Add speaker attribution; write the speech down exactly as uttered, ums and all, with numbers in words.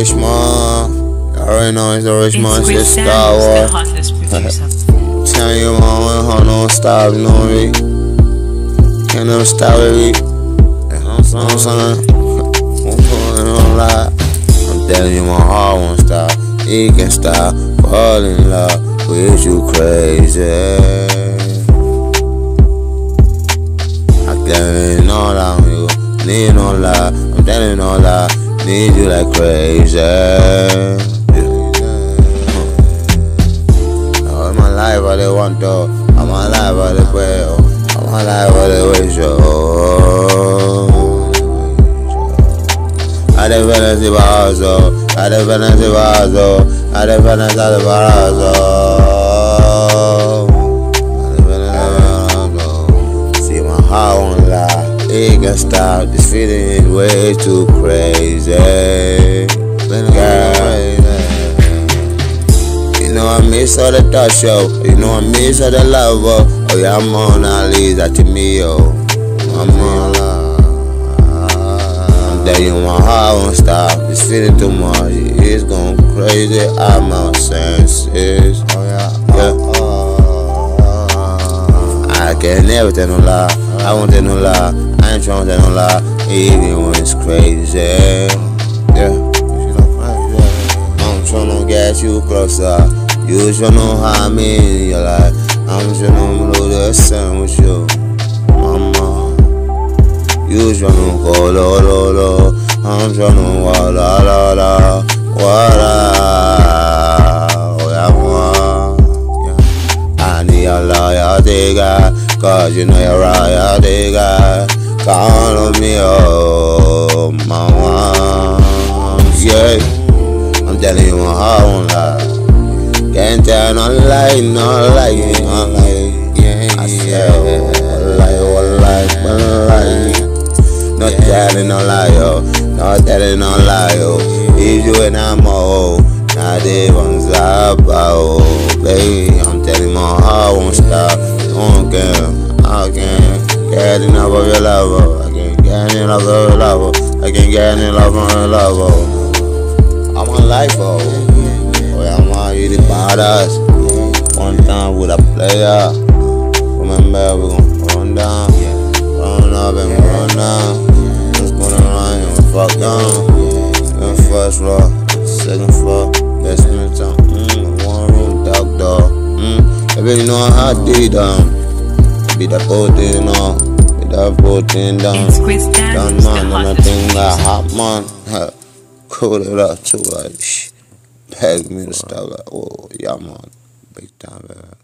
Speaker 1: RicHmonDe. You already know it's the RicHmonDe shit, Star Wars. Tell you my own heart don't stop, you know me. Can't never stop it, me. I'm son. I'm pulling lie. I'm telling you my heart won't stop. It can stop. Fall in love with you crazy. I can't know that you need no lie. I'm telling you no lie. Need you like crazy. All my life I they want to. All my life I they pray. All my life I they wish you. I dey fantasy bazo. I dey fantasy bazo. I dey fantasy bazo. I dey fantasy bazo. See my heart won't lie. It can stop. This feeling is way too crazy. Girl, you know I miss all the touch, yo. You know I miss all the love, oh. Oh yeah, I'm on all these to me, yo. I'm on love. I'm telling you my heart won't stop. This feeling too much. It's going crazy. I'm out senses. Oh yeah, yeah. I can never tell no lie. I won't tell no lie. I ain't trying to tell no lie, even when it's crazy. Yeah. I'm trying to get you closer. You should know how I'm in your life. I'm trying to blow the sun with you, mama. You trying to go low, low, low. I'm trying to walk la, la, la. Water. Oh yeah, man. I need a loyalty guy, cause you know you're royalty guy. Call on me, oh, mama. Yeah. I'm telling you my heart won't lie. Can't tell no lie, no lie, no lie. Yeah, I said, one lie, one lie, one lie. No telling no lie, yo. No telling no lie, yo. If you and I'm old, not even stop, oh, baby. I'm telling you my heart won't stop. Don't care, I can't get enough of your love, oh. I can't get enough of your love, oh. I can't get enough of your love, oh. I'm on life, oh. Oh yeah, man, you the badass. One time with a player. Remember, we gon' run down, run up and run down. Just gonna run and we fuck down. Then first floor, second floor, basement town. Mm, one room, dog door. Mm, baby, you know how I did um. Be that protein on, be that protein down. Done man, and I think that hot man. Cool it up too, like shh. Peg me to stop like, oh yeah man, big time, baby.